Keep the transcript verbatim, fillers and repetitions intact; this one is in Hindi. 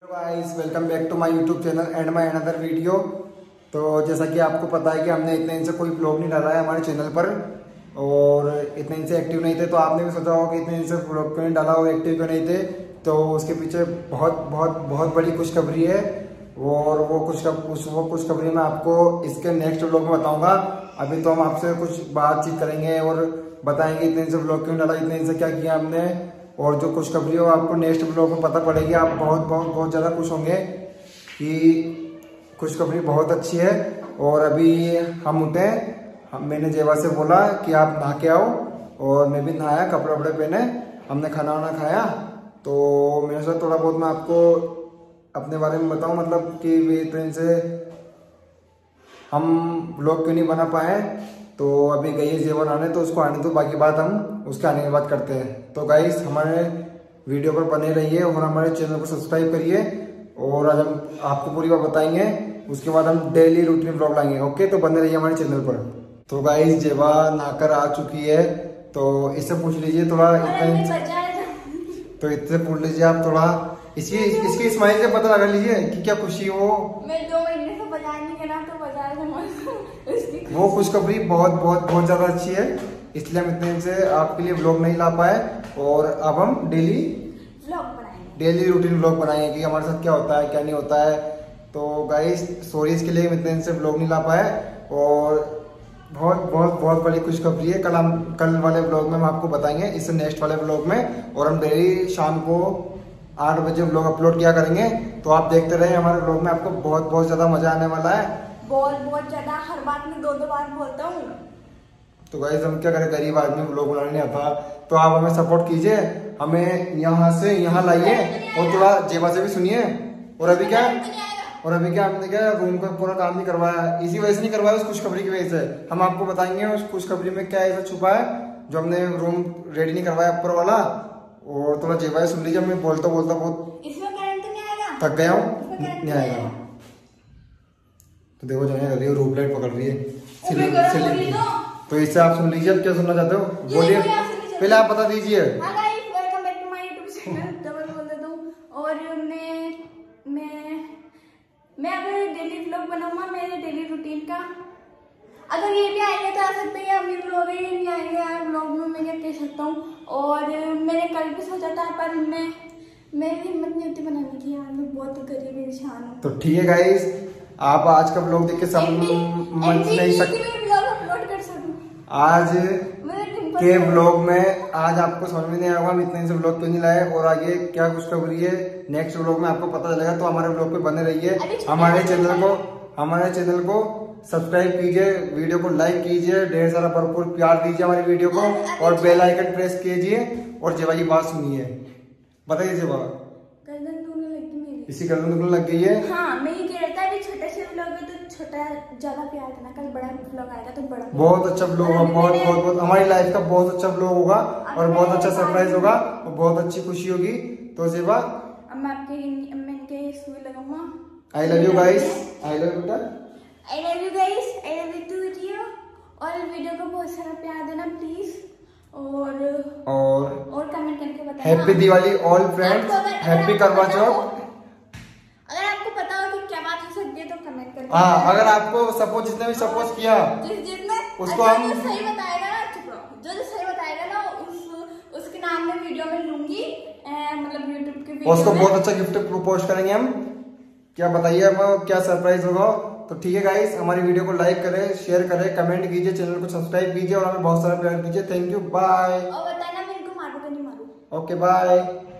Guys welcome back to my YouTube channel and my another video. तो जैसा कि आपको पता है कि हमने इतने दिन से कोई ब्लॉग नहीं डाला है हमारे चैनल पर और इतने दिन से एक्टिव नहीं थे। तो आपने भी सोचा होगा कि इतने दिन से ब्लॉग क्यों नहीं डाला और एक्टिव क्यों नहीं थे। तो उसके पीछे बहुत बहुत बहुत बड़ी खुशखबरी है और वो खुश वो खुशखबरी मैं आपको इसके नेक्स्ट ब्लॉग में बताऊंगा। अभी तो हम आपसे कुछ बातचीत करेंगे और बताएंगे इतने दिन से ब्लॉग क्यों डाला, इतने दिन से क्या किया हमने, और जो खुशखबरी हो आपको नेक्स्ट ब्लॉग में पता पड़ेगी। आप बहुत बहुत बहुत ज़्यादा खुश होंगे कि खुशखबरी बहुत अच्छी है। और अभी हम उठे, हम मैंने जेवा से बोला कि आप नहा के आओ और मैं भी नहाया, कपड़े वपड़े पहने, हमने खाना वाना खाया। तो मैंने सोचा थोड़ा बहुत मैं आपको अपने बारे में बताऊं, मतलब कि वे ट्रेन से हम ब्लॉग क्यों नहीं बना पाए। तो अभी गई है जेवन आने, तो उसको आने दो, बाकी बात हम उसके आने के बाद करते हैं। तो गाइस हमारे वीडियो पर बने रहिए और हमारे चैनल को सब्सक्राइब करिए और आज हम आपको पूरी बात बताएंगे। उसके बाद हम डेली रूटीन ब्लॉग लाएंगे। ओके, तो बने रहिए हमारे चैनल पर। तो गाइस जेवा नहाकर आ चुकी है, तो इससे पूछ लीजिए थोड़ा, इतना तो इससे पूछ लीजिए आप थोड़ा, इसकी इसकी स्माइल से पता लगा लीजिए कि क्या खुशी हो। मैं दो महीने से बाजार नहीं गया तो बाजार वो खुशखबरी बहुत बहुत बहुत ज्यादा अच्छी है, इसलिए हम इतने दिन से आपके लिए व्लॉग नहीं ला पाए और अब हम डेली व्लॉग बनाएंगे, डेली रूटीन व्लॉग बनाएंगे कि हमारे साथ क्या होता है क्या नहीं होता है। तो गाइस सॉरी इसके लिए हम इतने दिन से व्लॉग नहीं ला पाए और बहुत बहुत बहुत बड़ी खुशखबरी है। कल हम कल वाले व्लॉग में हम आपको बताएंगे, इससे नेक्स्ट वाले व्लॉग में। और हम डेली शाम को आठ बजे व्लॉग अपलोड किया करेंगे, तो आप देखते रहे हमारे व्लॉग में, आपको बहुत बहुत ज्यादा मजा आने वाला है। बहुत बहुत ज्यादा, हर बात में दो दो बार बोलता हूँ। तो गाइस हम क्या करें, गरीब आदमी व्लॉग बनाने नहीं आता, तो आप हमें सपोर्ट कीजिए, हमें यहाँ से यहाँ लाइए और थोड़ा जेबा से भी सुनिए। और अभी क्या और अभी क्या हमने क्या रूम का पूरा काम नहीं करवाया, इसी वजह से नहीं करवाया, उस खुशखबरी की वजह से। हम आपको बताएंगे उस खुशखबरी में क्या ऐसा छुपा है जो हमने रूम रेडी नहीं करवाया ऊपर वाला। और थोड़ा जेबा सुन लीजिए, मैं बोलता बोलता बहुत इसमें करंट नहीं आएगा, थक गया हूँ, नहीं आएगा। तो देखो जो है रूप लाइट पकड़ रही है, तो इससे आप सुन लीजिए। अब क्या सुनना चाहते हो बोलिए, पहले आप बता दीजिए। Welcome back to my YouTube channel, double बोल देता हूँ। और मैं मैं मैं अगर डेली व्लॉग बनाऊंगा मेरे डेली रूटीन का, अगर ये भी आएंगे तो आ सकते हैं, अभी व्लॉग ही नहीं आएंगे यार, व्लॉग में मैं क्या कह सकता हूँ। और मैंने कल भी सोचा था पर मैं मेरी हिम्मत नहीं होती बनाने की यार, मैं बहुत गरीब इंसान हूँ। तो ठीक है गाइस, आप आज का व्लॉग देख के समझ नहीं सकते, अपलोड कर सकूं आज के व्लॉग में आज आपको समझ में नहीं आएगा हम इतने दिन से व्लॉग क्यों नहीं लाए और आगे क्या खुशखबरी है नेक्स्ट व्लॉग में आपको पता चलेगा। तो हमारे व्लॉग पे बने रहिए, हमारे चैनल को हमारे चैनल को सब्सक्राइब कीजिए, वीडियो को लाइक कीजिए, ढेर सारा भरपूर प्यार दीजिए हमारी वीडियो को और बेल आइकन प्रेस कीजिए। और जेवा की बात सुनिए, बताइए जेवा, गर्दन दुखने लगी मेरी, इसी गर्दन दुखने लग गई है। हाँ मैं ये कह रहा था अभी छोटे से व्लॉग है तो छोटा ज्यादा प्यार देना, कल बड़ा व्लॉग आएगा तो बड़ा बहुत अच्छा व्लॉग होगा, बहुत बहुत बहुत हमारी लाइफ का बहुत अच्छा व्लॉग होगा और बहुत अच्छा सरप्राइज होगा और बहुत अच्छी खुशी होगी। तो जेवा अब मैं आपके मैं इनके सुई लगाऊंगा। I love you guys, I love you बेटा, I love you guys, I love you too video. और वीडियो को बहुत सारा प्यार देना प्लीज, और और और कमेंट करके बताना। Happy Diwali all friends, happy Karva Chauth. अगर आपको पता हो कि क्या बात हो सकती है तो कमेंट करके। हाँ, अगर आपको सपोज जिसने भी सपोज किया जिसने उसको हम जो सही बताएगा ना, चुप रहो, जो जो सही बताएगा ना उस उसके नाम में वीडियो में लूंगी, मतलब यूट्यूब के वीडियो उसको में बहुत अच्छा गिफ्ट पोस्ट करेंगे हम। क्या बताइए अब क्या सरप्राइज होगा। तो ठीक है गाइस, हमारी वीडियो को लाइक करें, शेयर करें, कमेंट कीजिए, चैनल को सब्सक्राइब कीजिए और हमें बहुत सारा प्यार दीजिए। Thank you, bye. और बताना मैं इनको मारूं कि नहीं मारूं। Okay bye.